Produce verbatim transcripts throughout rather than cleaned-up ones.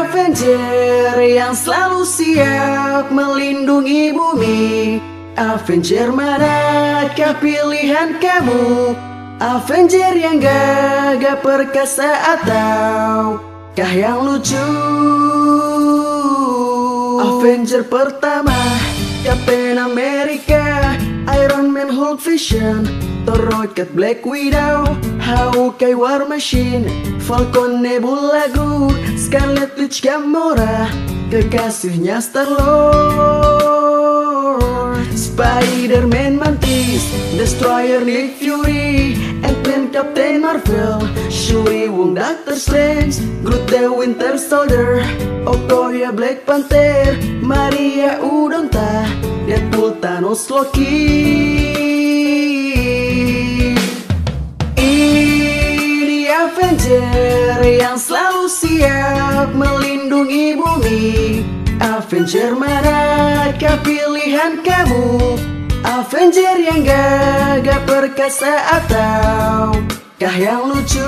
Avenger yang selalu siap melindungi bumi. Avenger manakah pilihan kamu? Avenger yang gagah perkasa atau kah yang lucu? Avenger pertama, Captain America, Iron Man, Hulk, Vision, Thor, Rocket, Black Widow, Hawkeye, War Machine, Falcon, Nebula, Groot, Scarlet Witch, Gamora, kekasihnya Star-Lord, Spider-Man, Mantis, Destroyer, Nick Fury, Ant-Man, Captain Marvel, Shuri, Wong, Doctor Strange, Groot, the Winter Soldier, Okoye, Black Panther, Maria, Udonta, Deadpool, Thanos, Loki. Ini Avenger yang selalu siap melindungi bumi. Avenger manakah pilihan kamu? Avenger yang gagah perkasa atau kah yang lucu?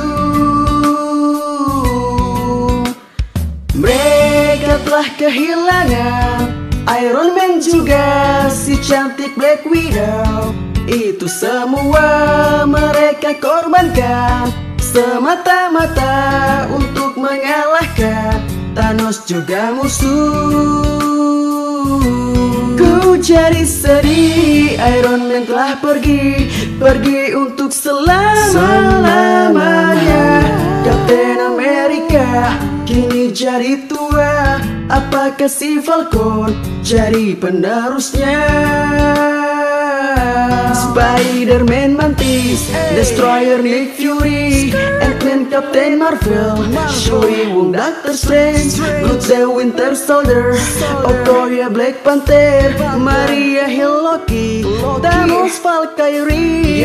Mereka telah kehilangan Iron Man juga si cantik Black Widow. Itu semua mereka korbankan semata-mata untuk mengalahkan Thanos juga musuh. Ku jadi sedih, Iron Man telah pergi, pergi untuk selama-lamanya. Captain America kini jadi tua, apakah si Falcon jadi penerusnya? Spider-Man, Mantis, Destroyer, Nick Fury, Ant-Man, Captain Marvel, Shuri, Wong, Doctor Strange, Groot, the Winter Soldier, Okoye, Black Panther, Maria Hill, Loki, Thanos, Valkyrie.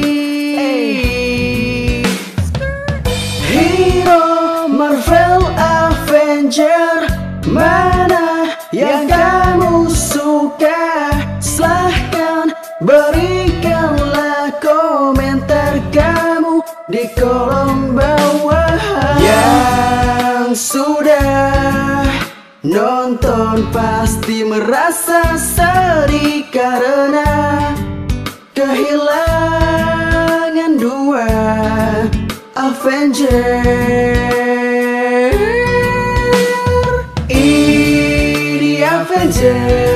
Hero Marvel Avenger, mana yang kamu suka? Silahkan berikanlah komentar kamu di kolom bawah. Yang sudah nonton pasti merasa sedih karena kehilangan dua Avenger. Ini Avenger